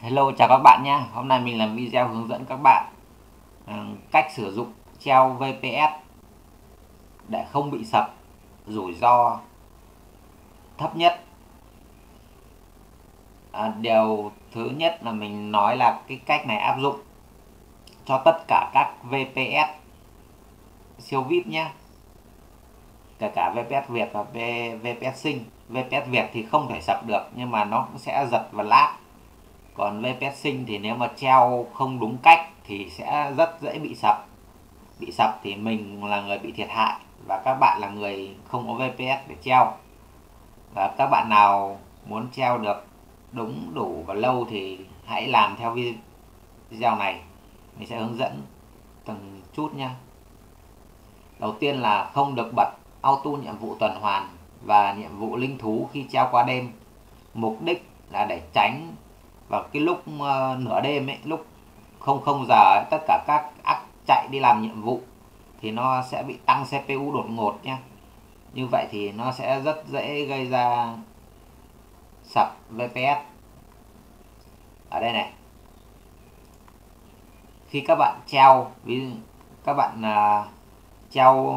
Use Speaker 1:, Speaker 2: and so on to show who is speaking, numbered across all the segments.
Speaker 1: Hello, chào các bạn nhé. Hôm nay mình làm video hướng dẫn các bạn cách sử dụng treo VPS để không bị sập, rủi ro thấp nhất. Điều thứ nhất là mình nói là cái cách này áp dụng cho tất cả các VPS siêu VIP nhé. Kể cả VPS Việt và VPS Sinh. VPS Việt thì không thể sập được nhưng mà nó cũng sẽ giật và lag. Còn VPS Sinh thì nếu mà treo không đúng cách thì sẽ rất dễ bị sập. Bị sập thì mình là người bị thiệt hại và các bạn là người không có VPS để treo. Và các bạn nào muốn treo được đúng, đủ và lâu thì hãy làm theo video này. Mình sẽ hướng dẫn từng chút nha. Đầu tiên là không được bật auto nhiệm vụ tuần hoàn và nhiệm vụ linh thú khi treo qua đêm. Mục đích là để tránh vào cái lúc nửa đêm ấy, lúc 00 giờ ấy, tất cả các ác chạy đi làm nhiệm vụ thì nó sẽ bị tăng CPU đột ngột nhé. Như vậy thì nó sẽ rất dễ gây ra sập VPS. Ở đây này, khi các bạn treo, ví dụ các bạn treo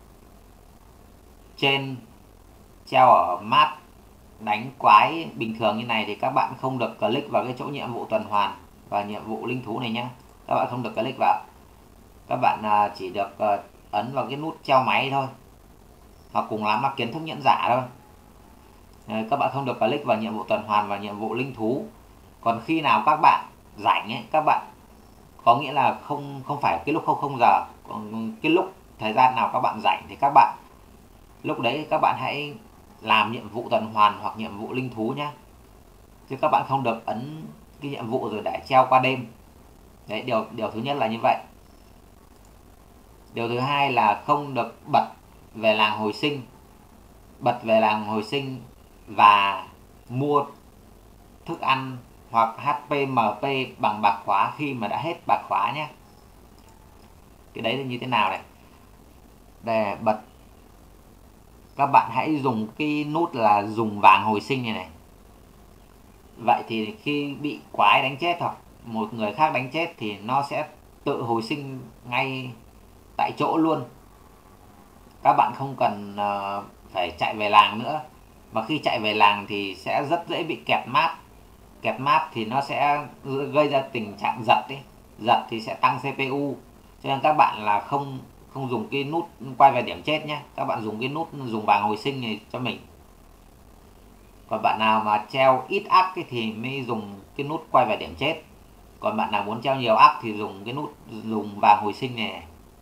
Speaker 1: trên, treo ở map đánh quái bình thường như này thì các bạn không được click vào cái chỗ nhiệm vụ tuần hoàn và nhiệm vụ linh thú này nhé. Các bạn không được click vào. Các bạn chỉ được ấn vào cái nút treo máy thôi, hoặc cùng lắm là kiến thức nhẫn giả thôi. Các bạn không được click vào nhiệm vụ tuần hoàn và nhiệm vụ linh thú. Còn khi nào các bạn rảnh ấy, các bạn có nghĩa là không phải cái lúc 00 giờ, còn cái lúc thời gian nào các bạn rảnh thì các bạn lúc đấy các bạn hãy làm nhiệm vụ tuần hoàn hoặc nhiệm vụ linh thú nhé. Chứ các bạn không được ấn cái nhiệm vụ rồi để treo qua đêm. Đấy, điều thứ nhất là như vậy. Điều thứ hai là không được bật về làng hồi sinh. Bật về làng hồi sinh và mua thức ăn hoặc HP MP bằng bạc khóa khi mà đã hết bạc khóa nhé. Cái đấy là như thế nào này? Để bật, các bạn hãy dùng cái nút là dùng vàng hồi sinh này này. Vậy thì khi bị quái đánh chết hoặc một người khác đánh chết thì nó sẽ tự hồi sinh ngay tại chỗ luôn. Các bạn không cần phải chạy về làng nữa. Và khi chạy về làng thì sẽ rất dễ bị kẹt map. Kẹt map thì nó sẽ gây ra tình trạng giật ấy. Giật thì sẽ tăng CPU. Cho nên các bạn là không dùng cái nút quay về điểm chết nhé. Các bạn dùng cái nút dùng vàng hồi sinh này cho mình. Còn bạn nào mà treo ít ác thì mới dùng cái nút quay về điểm chết. Còn bạn nào muốn treo nhiều ác thì dùng cái nút dùng vàng hồi sinh này.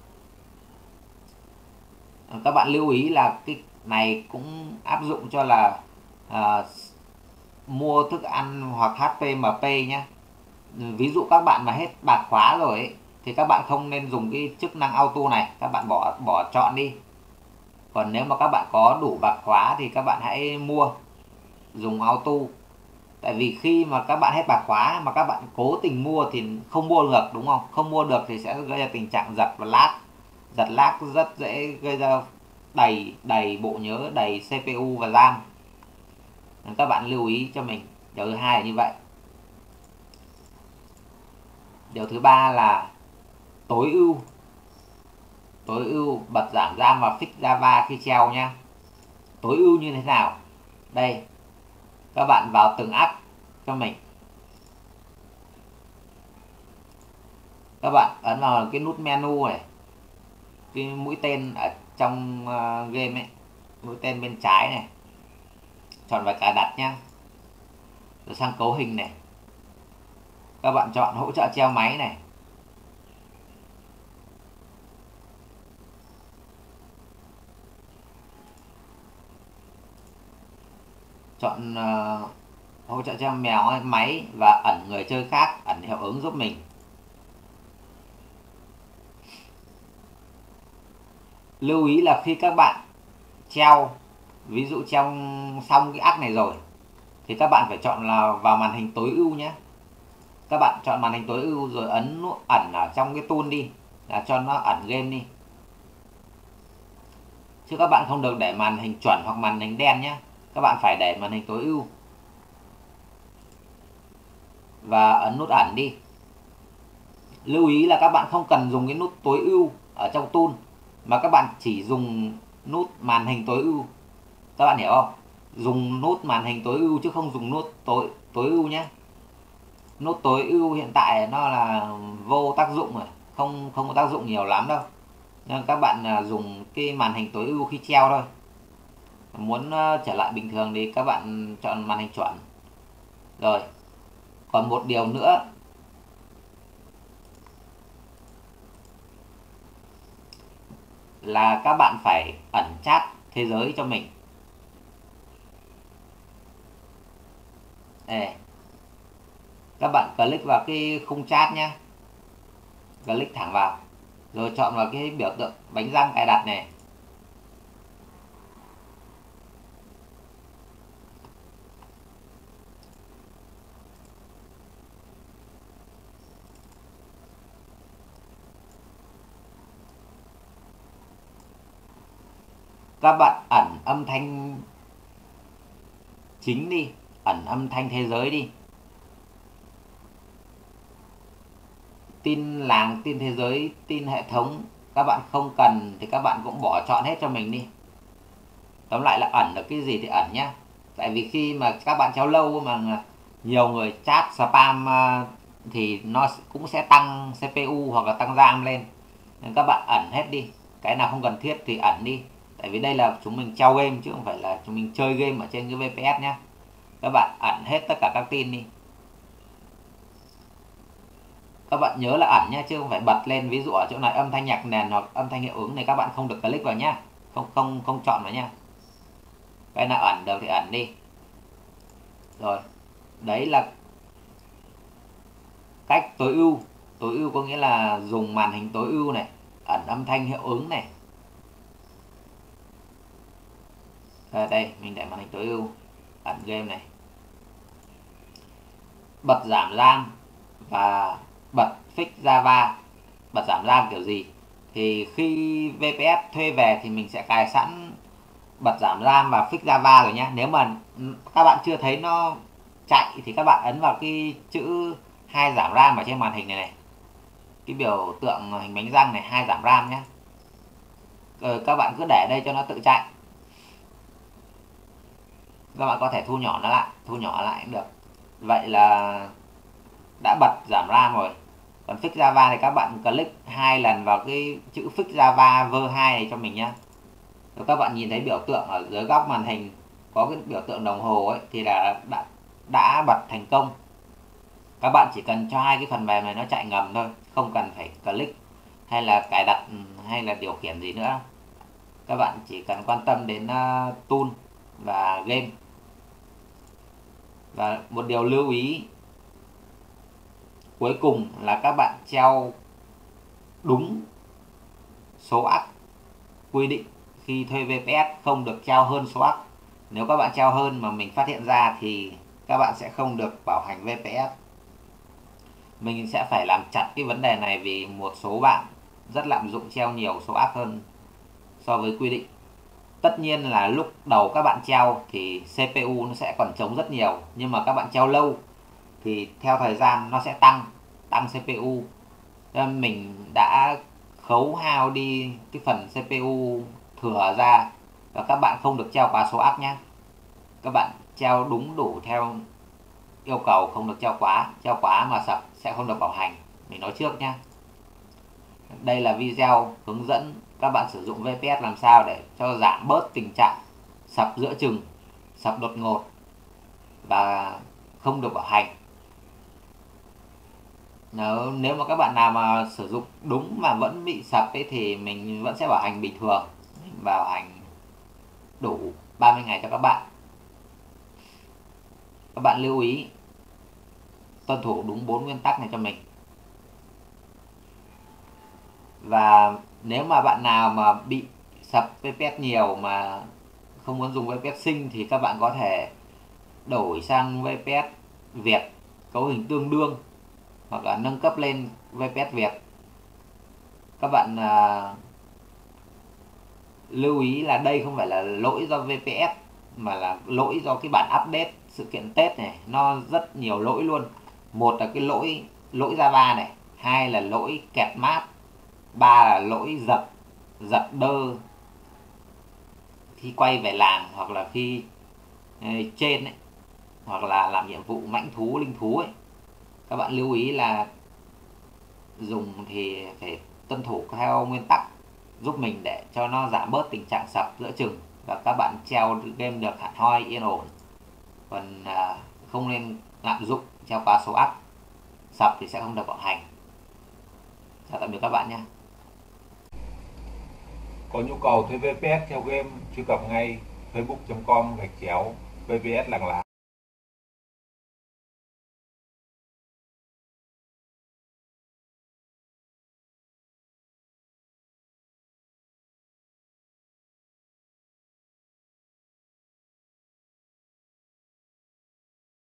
Speaker 1: Các bạn lưu ý là cái này cũng áp dụng cho là mua thức ăn hoặc HP MP nhé. Ví dụ các bạn mà hết bạc khóa rồi ấy, thì các bạn không nên dùng cái chức năng auto này, các bạn bỏ chọn đi. Còn nếu mà các bạn có đủ bạc khóa thì các bạn hãy mua dùng auto. Tại vì khi mà các bạn hết bạc khóa mà các bạn cố tình mua thì không mua được, đúng không? Không mua được thì sẽ gây ra tình trạng giật và lag. Giật lag rất dễ gây ra đầy bộ nhớ, đầy CPU và RAM. Các bạn lưu ý cho mình. Điều thứ hai là như vậy. Điều thứ ba là tối ưu bật giảm RAM và fix Java khi treo nha. Tối ưu như thế nào? Đây, các bạn vào từng app cho mình. Các bạn ấn vào cái nút menu này, cái mũi tên ở trong game ấy, mũi tên bên trái này, chọn vào cài đặt nhá. Rồi sang cấu hình này, các bạn chọn hỗ trợ treo máy này. Chọn hỗ trợ treo mèo máy và ẩn người chơi khác, ẩn hiệu ứng giúp mình. Lưu ý là khi các bạn treo, ví dụ treo xong cái app này rồi thì các bạn phải chọn là vào màn hình tối ưu nhé. Các bạn chọn màn hình tối ưu rồi ấn nút ẩn ở trong cái tool đi, là cho nó ẩn game đi. Chứ các bạn không được để màn hình chuẩn hoặc màn hình đen nhé. Các bạn phải để màn hình tối ưu. và ấn nút ẩn đi. Lưu ý là các bạn không cần dùng cái nút tối ưu ở trong tool, mà các bạn chỉ dùng nút màn hình tối ưu. Các bạn hiểu không? Dùng nút màn hình tối ưu chứ không dùng nút tối ưu nhé. Nút tối ưu hiện tại nó là vô tác dụng rồi, không có tác dụng nhiều lắm đâu. Nhưng các bạn dùng cái màn hình tối ưu khi treo thôi. Muốn trở lại bình thường thì các bạn chọn màn hình chuẩn. Rồi, còn một điều nữa là các bạn phải ẩn chat thế giới cho mình. Đây, các bạn click vào cái khung chat nhé, click thẳng vào, rồi chọn vào cái biểu tượng bánh răng cài đặt này. Các bạn ẩn âm thanh chính đi, ẩn âm thanh thế giới đi. Tin làng, tin thế giới, tin hệ thống các bạn không cần thì các bạn cũng bỏ chọn hết cho mình đi. Tóm lại là ẩn được cái gì thì ẩn nhá. Tại vì khi mà các bạn treo lâu mà nhiều người chat spam thì nó cũng sẽ tăng CPU hoặc là tăng RAM lên. Nên các bạn ẩn hết đi. Cái nào không cần thiết thì ẩn đi. Tại vì đây là chúng mình treo game chứ không phải là chúng mình chơi game ở trên cái VPS nhá. Các bạn ẩn hết tất cả các tin đi. Các bạn nhớ là ẩn nhá, chứ không phải bật lên. Ví dụ ở chỗ này âm thanh nhạc nền hoặc âm thanh hiệu ứng này các bạn không được click vào nhá. Không chọn vào nhá. Cái nào ẩn được thì ẩn đi. Rồi, đấy là cách tối ưu. Tối ưu có nghĩa là dùng màn hình tối ưu này, ẩn âm thanh hiệu ứng này. Đây, mình để màn hình tối ưu, ẩn game này. Bật giảm RAM và bật fix Java. Bật giảm RAM kiểu gì? Thì khi VPS thuê về thì mình sẽ cài sẵn bật giảm RAM và fix Java rồi nhé. Nếu mà các bạn chưa thấy nó chạy thì các bạn ấn vào cái chữ 2 giảm RAM ở trên màn hình này, cái biểu tượng hình bánh răng này, 2 giảm RAM nhé. Các bạn cứ để đây cho nó tự chạy. Các bạn có thể thu nhỏ nó lại cũng được. Vậy là đã bật giảm RAM rồi. Còn fix Java thì các bạn click 2 lần vào cái chữ fix Java ver 2 này cho mình nhé. Rồi các bạn nhìn thấy biểu tượng ở dưới góc màn hình có cái biểu tượng đồng hồ ấy thì là đã bật thành công. Các bạn chỉ cần cho hai cái phần mềm này nó chạy ngầm thôi, không cần phải click hay là cài đặt hay là điều khiển gì nữa. Các bạn chỉ cần quan tâm đến tool và game. Và một điều lưu ý cuối cùng là các bạn treo đúng số ARC quy định khi thuê VPS, không được treo hơn số ARC. Nếu các bạn treo hơn mà mình phát hiện ra thì các bạn sẽ không được bảo hành VPS. Mình sẽ phải làm chặt cái vấn đề này vì một số bạn rất lạm dụng treo nhiều số ARC hơn so với quy định. Tất nhiên là lúc đầu các bạn treo thì CPU nó sẽ còn trống rất nhiều, nhưng mà các bạn treo lâu thì theo thời gian nó sẽ tăng CPU. Nên mình đã khấu hao đi cái phần CPU thừa ra, và các bạn không được treo quá số ARC nhé. Các bạn treo đúng đủ theo yêu cầu, không được treo quá mà sập sẽ không được bảo hành, mình nói trước nhé. Đây là video hướng dẫn các bạn sử dụng VPS làm sao để cho giảm bớt tình trạng sập giữa chừng, sập đột ngột và không được bảo hành. Nếu mà các bạn nào mà sử dụng đúng mà vẫn bị sập ấy thì mình vẫn sẽ bảo hành bình thường, mình bảo hành đủ 30 ngày cho các bạn. Các bạn lưu ý tuân thủ đúng 4 nguyên tắc này cho mình. Và nếu mà bạn nào mà bị sập VPS nhiều mà không muốn dùng VPS sinh thì các bạn có thể đổi sang VPS Việt cấu hình tương đương, hoặc là nâng cấp lên VPS Việt. Các bạn lưu ý là đây không phải là lỗi do VPS mà là lỗi do cái bản update sự kiện Tết này, nó rất nhiều lỗi luôn. Một là cái lỗi Java này, hai là lỗi kẹt map, ba là lỗi giật đơ khi quay về làng, hoặc là khi trên ấy, hoặc là làm nhiệm vụ mãnh thú linh thú ấy. Các bạn lưu ý là dùng thì phải tuân thủ theo nguyên tắc giúp mình để cho nó giảm bớt tình trạng sập giữa chừng, và các bạn treo game được hẳn hoi yên ổn. Còn không nên lạm dụng treo quá số up, sập thì sẽ không được vận hành. Chào tạm biệt các bạn nhé.
Speaker 2: Có nhu cầu thuê VPS theo game, truy cập ngay facebook.com/VPS Làng Lá.